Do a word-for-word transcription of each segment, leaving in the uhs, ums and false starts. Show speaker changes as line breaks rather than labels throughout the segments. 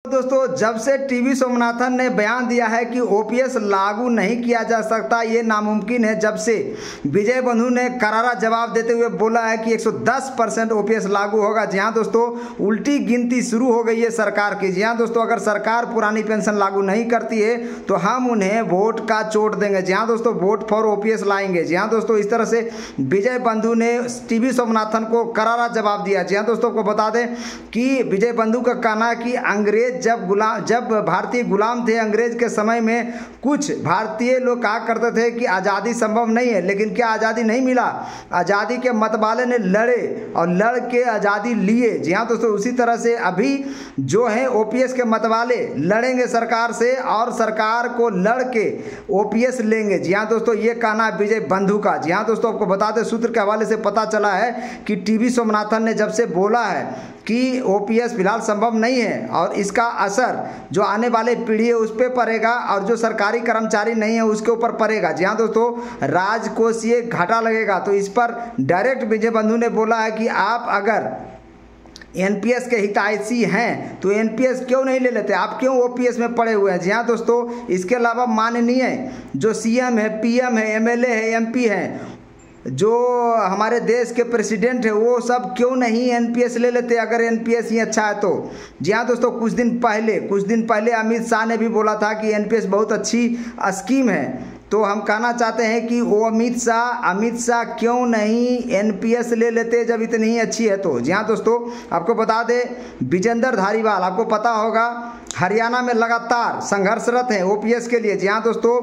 दोस्तों, जब से टीवी सोमनाथन ने बयान दिया है कि ओपीएस लागू नहीं किया जा सकता, ये नामुमकिन है, जब से विजय बंधु ने करारा जवाब देते हुए बोला है कि एक सौ दस परसेंट ओपीएस लागू होगा। जी हाँ दोस्तों, उल्टी गिनती शुरू हो गई है सरकार की। जी हाँ दोस्तों, अगर सरकार पुरानी पेंशन लागू नहीं करती है तो हम उन्हें वोट का चोट देंगे। जी हाँ दोस्तों, वोट फॉर ओपीएस लाएंगे। जी हाँ दोस्तों, इस तरह से विजय बंधु ने टीवी सोमनाथन को करारा जवाब दिया। जी हाँ दोस्तों, को बता दें कि विजय बंधु का कहना है कि अंग्रेज जब गुलाम जब भारतीय गुलाम थे, अंग्रेज के समय में कुछ भारतीय लोग कहा करते थे कि आज़ादी संभव नहीं है, लेकिन क्या आज़ादी नहीं मिला? आज़ादी के मतवाले ने लड़े और लड़ के आज़ादी लिए। जी हाँ दोस्तों, उसी तरह से अभी जो है ओपीएस के मतवाले लड़ेंगे सरकार से और सरकार को लड़ के ओपीएस लेंगे। जी हाँ दोस्तों, ये कहना है विजय बंधु का। जी हाँ दोस्तों, आपको बता दें, सूत्र के हवाले से पता चला है कि टीवी सोमनाथन ने जब से बोला है कि ओपीएस फिलहाल संभव नहीं है और इसका असर जो आने वाले पीढ़ी है उस पर पड़ेगा और जो सरकारी कर्मचारी नहीं है उसके ऊपर पड़ेगा। जी हाँ दोस्तों, राजकोषीय घाटा लगेगा। तो इस पर डायरेक्ट विजय बंधु ने बोला है कि आप अगर एनपीएस के हितैषी हैं तो एनपीएस क्यों नहीं ले लेते, आप क्यों ओपीएस में पड़े हुए हैं। जी हाँ दोस्तों, इसके अलावा माननीय जो सीएम है, पीएम है, एमएलए है, एमपी हैं, जो हमारे देश के प्रेसिडेंट है, वो सब क्यों नहीं एनपीएस ले लेते अगर एनपीएस ही अच्छा है तो। जी हाँ दोस्तों, कुछ दिन पहले कुछ दिन पहले अमित शाह ने भी बोला था कि एनपीएस बहुत अच्छी स्कीम है। तो हम कहना चाहते हैं कि वो अमित शाह अमित शाह क्यों नहीं एनपीएस ले लेते जब इतनी ही अच्छी है तो। जी हाँ दोस्तों, आपको बता दें विजेंद्र धारीवाल, आपको पता होगा, हरियाणा में लगातार संघर्षरत हैं ओपीएस के लिए। जी हाँ दोस्तों,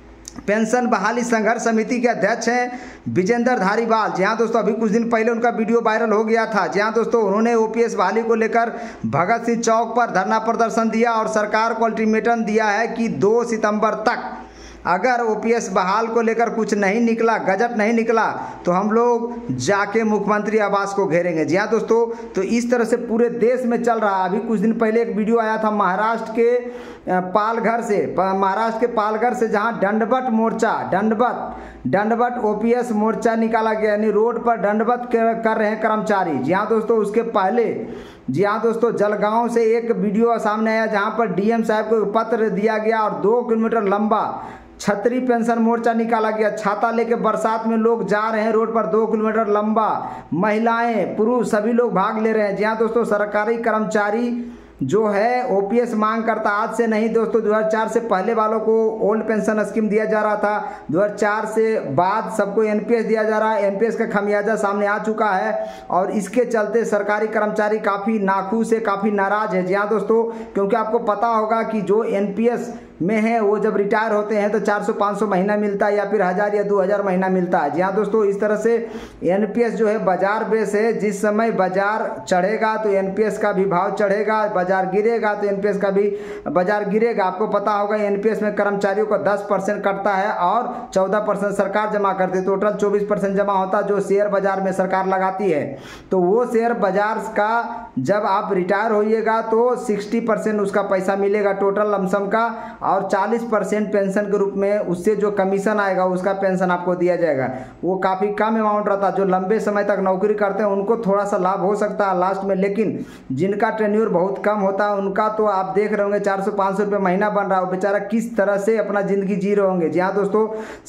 पेंशन बहाली संघर्ष समिति के अध्यक्ष हैं विजेंद्र धारीवाल। जी हाँ दोस्तों, अभी कुछ दिन पहले उनका वीडियो वायरल हो गया था। जी हाँ दोस्तों, उन्होंने ओपीएस बहाली को लेकर भगत सिंह चौक पर धरना प्रदर्शन दिया और सरकार को अल्टीमेटम दिया है कि दो सितंबर तक अगर ओपीएस बहाल को लेकर कुछ नहीं निकला, गजट नहीं निकला, तो हम लोग जाके मुख्यमंत्री आवास को घेरेंगे। जी हाँ दोस्तों, तो इस तरह से पूरे देश में चल रहा है। अभी कुछ दिन पहले एक वीडियो आया था महाराष्ट्र के पालघर से महाराष्ट्र के पालघर से जहां दंडवत मोर्चा दंडवत दंडवत ओपीएस मोर्चा निकाला गया, यानी रोड पर दंडवत कर रहे हैं कर्मचारी। जी हाँ दोस्तों, उसके पहले जी हाँ दोस्तों, जलगांव से एक वीडियो सामने आया जहां पर डीएम साहब को पत्र दिया गया और दो किलोमीटर लंबा छतरी पेंशन मोर्चा निकाला गया। छाता लेके बरसात में लोग जा रहे हैं रोड पर, दो किलोमीटर लंबा, महिलाएं पुरुष सभी लोग भाग ले रहे हैं। जी हाँ दोस्तों, सरकारी कर्मचारी जो है ओपीएस मांग करता, आज से नहीं दोस्तों, दो हज़ार चार से पहले वालों को ओल्ड पेंशन स्कीम दिया जा रहा था, दो हज़ार चार से बाद सबको एनपीएस दिया जा रहा है। एनपीएस का खमियाजा सामने आ चुका है और इसके चलते सरकारी कर्मचारी काफ़ी नाखुश है, काफ़ी नाराज है। जी हाँ दोस्तों, क्योंकि आपको पता होगा कि जो एनपीएस में है वो जब रिटायर होते हैं तो चार सौ पाँच सौ महीना मिलता है या फिर हज़ार या दो हज़ार महीना मिलता है। जी हाँ दोस्तों, इस तरह से एनपीएस जो है बाजार बेस है। जिस समय बाजार चढ़ेगा तो एनपीएस का भी भाव चढ़ेगा, बाजार गिरेगा तो एनपीएस का भी बाजार गिरेगा। आपको पता होगा एनपीएस में कर्मचारियों को दस परसेंट कटता है और चौदह परसेंट सरकार जमा करती है, टोटल चौबीस परसेंट जमा होता है जो शेयर बाजार में सरकार लगाती है। तो वो शेयर बाजार का जब आप रिटायर होइएगा तो साठ परसेंट उसका पैसा मिलेगा टोटल लमसम का, और चालीस परसेंट पेंशन के रूप में उससे जो कमीशन आएगा उसका पेंशन आपको दिया जाएगा। वो काफ़ी कम अमाउंट रहता है। जो लंबे समय तक नौकरी करते हैं उनको थोड़ा सा लाभ हो सकता है लास्ट में, लेकिन जिनका टेन्योर बहुत कम होता है उनका तो आप देख रहे होंगे चार सौ पाँच सौ रुपये महीना बन रहा है, बेचारा किस तरह से अपना ज़िंदगी जी रहे होंगे। जी हाँ दोस्तों,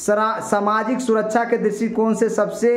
सामाजिक सुरक्षा के दृष्टिकोण से सबसे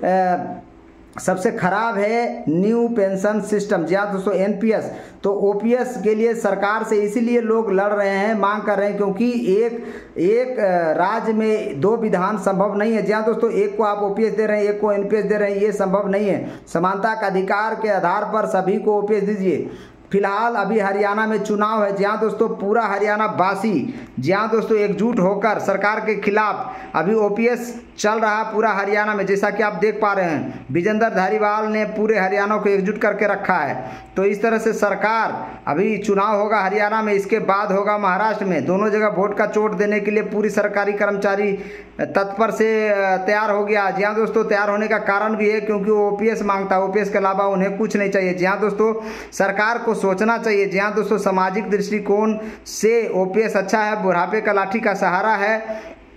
आ, सबसे खराब है न्यू पेंशन सिस्टम। जी हाँ दोस्तों, एनपीएस। तो ओपीएस के लिए सरकार से इसीलिए लोग लड़ रहे हैं, मांग कर रहे हैं, क्योंकि एक एक राज्य में दो विधान संभव नहीं है। जी हाँ दोस्तों, एक को आप ओपीएस दे रहे हैं, एक को एनपीएस दे रहे हैं, ये संभव नहीं है। समानता का अधिकार के आधार पर सभी को ओपीएस दीजिए। फिलहाल अभी हरियाणा में चुनाव है। जी हाँ दोस्तों, पूरा हरियाणा वासी जी हाँ दोस्तों एकजुट होकर सरकार के खिलाफ अभी ओपीएस चल रहा है पूरा हरियाणा में। जैसा कि आप देख पा रहे हैं, विजेंद्र धारीवाल ने पूरे हरियाणा को एकजुट करके रखा है। तो इस तरह से सरकार, अभी चुनाव होगा हरियाणा में, इसके बाद होगा महाराष्ट्र में, दोनों जगह वोट का चोट देने के लिए पूरी सरकारी कर्मचारी तत्पर से तैयार हो गया। जी हाँ दोस्तों, तैयार होने का कारण भी है क्योंकि वो ओपीएस मांगता है, ओपीएस के अलावा उन्हें कुछ नहीं चाहिए। जी हाँ दोस्तों, सरकार को सोचना चाहिए। जी हाँ दोस्तों, सामाजिक दृष्टिकोण से ओपीएस अच्छा है, बुढ़ापे का लाठी का सहारा है,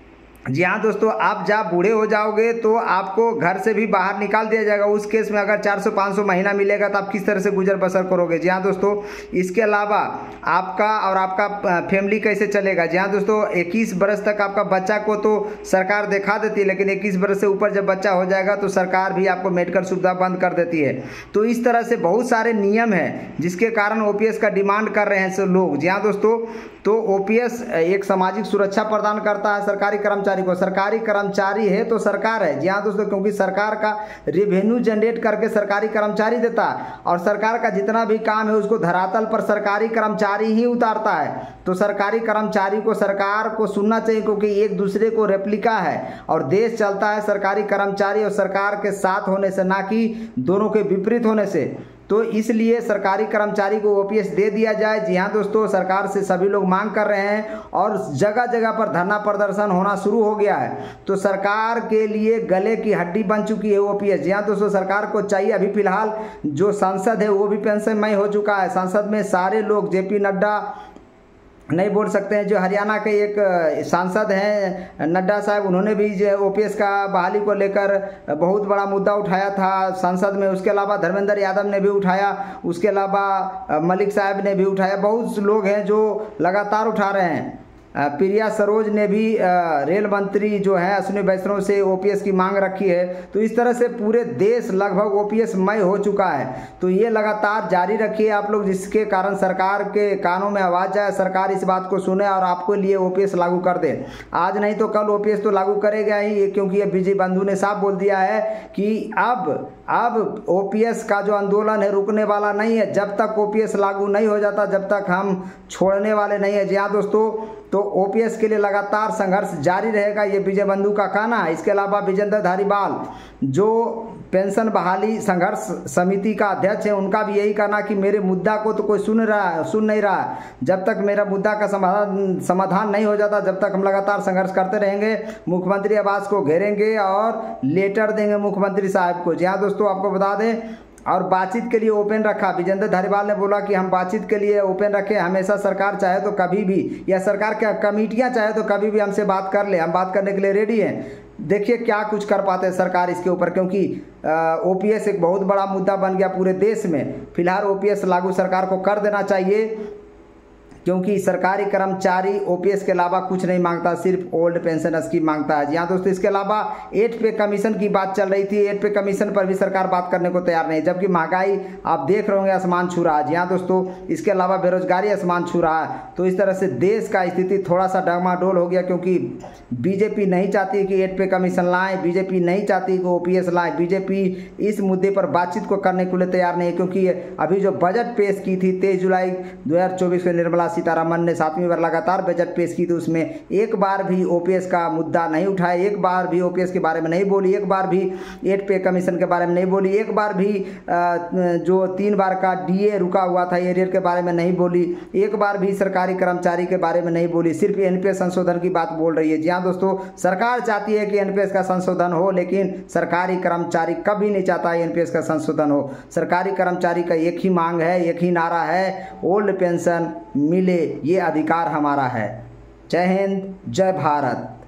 जी हाँ दोस्तों, आप जब बूढ़े हो जाओगे तो आपको घर से भी बाहर निकाल दिया जाएगा। उस केस में अगर चार सौ पाँच सौ महीना मिलेगा तो आप किस तरह से गुजर बसर करोगे। जी हाँ दोस्तों, इसके अलावा आपका और आपका फैमिली कैसे चलेगा। जी हाँ दोस्तों, इक्कीस बरस तक आपका बच्चा को तो सरकार दिखा देती है, लेकिन इक्कीस बरस से ऊपर जब बच्चा हो जाएगा तो सरकार भी आपको मेडिकल सुविधा बंद कर देती है। तो इस तरह से बहुत सारे नियम हैं जिसके कारण ओपीएस का डिमांड कर रहे हैं सब लोग। जी हाँ दोस्तों, तो ओपीएस एक सामाजिक सुरक्षा प्रदान करता है सरकारी कर्मचारी को। सरकारी कर्मचारी है तो सरकार है। जी हाँ दोस्तों, क्योंकि सरकार का रेवेन्यू जनरेट करके सरकारी कर्मचारी देता है और सरकार का जितना भी काम है उसको धरातल पर सरकारी कर्मचारी ही उतारता है। तो सरकारी कर्मचारी को सरकार को सुनना चाहिए, क्योंकि एक दूसरे को रेप्लिका है और देश चलता है सरकारी कर्मचारी और सरकार के साथ होने से, ना कि दोनों के विपरीत होने से। तो इसलिए सरकारी कर्मचारी को ओपीएस दे दिया जाए। जी हाँ दोस्तों, सरकार से सभी लोग मांग कर रहे हैं और जगह जगह पर धरना प्रदर्शन होना शुरू हो गया है। तो सरकार के लिए गले की हड्डी बन चुकी है ओपीएस। जी हाँ दोस्तों, सरकार को चाहिए, अभी फिलहाल जो सांसद है वो भी पेंशनमय हो चुका है। संसद में सारे लोग, जेपी नड्डा नहीं बोल सकते हैं, जो हरियाणा के एक सांसद हैं नड्डा साहब, उन्होंने भी जो ओपीएस का बहाली को लेकर बहुत बड़ा मुद्दा उठाया था संसद में। उसके अलावा धर्मेंद्र यादव ने भी उठाया, उसके अलावा मलिक साहब ने भी उठाया। बहुत लोग हैं जो लगातार उठा रहे हैं। प्रिया सरोज ने भी रेल मंत्री जो है अश्विनी वैष्णव से ओपीएस की मांग रखी है। तो इस तरह से पूरे देश लगभग ओपीएस मय हो चुका है। तो ये लगातार जारी रखिए आप लोग, जिसके कारण सरकार के कानों में आवाज़ जाए, सरकार इस बात को सुने और आपको लिए ओपीएस लागू कर दे। आज नहीं तो कल ओपीएस तो लागू करेगा ही, क्योंकि ये विजय बंधु ने साफ बोल दिया है कि अब अब ओपीएस का जो आंदोलन है रुकने वाला नहीं है। जब तक ओपीएस लागू नहीं हो जाता, जब तक हम छोड़ने वाले नहीं है। जी हाँ दोस्तों, तो ओपीएस के लिए लगातार संघर्ष जारी रहेगा, ये विजय बंधु का कहना है। इसके अलावा विजेंद्र धारीवाल जो पेंशन बहाली संघर्ष समिति का अध्यक्ष है, उनका भी यही कहना कि मेरे मुद्दा को तो कोई सुन रहा सुन नहीं रहा। जब तक मेरा मुद्दा का समाधान समाधान नहीं हो जाता, जब तक हम लगातार संघर्ष करते रहेंगे, मुख्यमंत्री आवास को घेरेंगे और लेटर देंगे मुख्यमंत्री साहब को। जी हाँ दोस्तों, आपको बता दें, और बातचीत के लिए ओपन रखा। विजेंद्र धारीवाल ने बोला कि हम बातचीत के लिए ओपन रखें, हमेशा सरकार चाहे तो कभी भी, या सरकार क्या कमेटियां चाहे तो कभी भी हमसे बात कर ले, हम बात करने के लिए रेडी हैं। देखिए क्या कुछ कर पाते हैं सरकार इसके ऊपर, क्योंकि ओपीएस एक बहुत बड़ा मुद्दा बन गया पूरे देश में। फिलहाल ओपीएस लागू सरकार को कर देना चाहिए, क्योंकि सरकारी कर्मचारी ओपीएस के अलावा कुछ नहीं मांगता, सिर्फ ओल्ड पेंशन स्कीम मांगता है। जी हाँ दोस्तों, इसके अलावा एट पे कमीशन की बात चल रही थी। एट पे कमीशन पर भी सरकार बात करने को तैयार नहीं, जबकि महंगाई आप देख रहे होंगे आसमान छू रहा है। जी हाँ दोस्तों, इसके अलावा बेरोजगारी आसमान छू रहा है। तो इस तरह से देश का स्थिति थोड़ा सा डगमाडोल हो गया, क्योंकि बीजेपी नहीं चाहती कि एट पे कमीशन लाएं, बीजेपी नहीं चाहती कि ओपीएस लाएं। बीजेपी इस मुद्दे पर बातचीत को करने के लिए तैयार नहीं, क्योंकि अभी जो बजट पेश की थी तेईस जुलाई दो हजार चौबीस में निर्मला सीतारमन ने सातवीं बार लगातार बजट पेश की, तो उसमें एक बार भी ओपीएस का मुद्दा नहीं उठाया, एक बार भी ओपीएस के बारे में नहीं बोली, एक बार भी एट पे कमीशन के बारे में नहीं बोली, एक बार भी जो तीन बार का डीए रुका हुआ था एरियर के बारे में नहीं बोली, एक बार भी सरकारी कर्मचारी के बारे में नहीं बोली, सिर्फ एनपीएस संशोधन की बात बोल रही है। जी हाँ दोस्तों, सरकार चाहती है कि एनपीएस का संशोधन हो, लेकिन सरकारी कर्मचारी कभी नहीं चाहता है एनपीएस का संशोधन हो। सरकारी कर्मचारी का एक ही मांग है, एक ही नारा है, ओल्ड पेंशन मिले, ये अधिकार हमारा है। जय हिंद, जय भारत।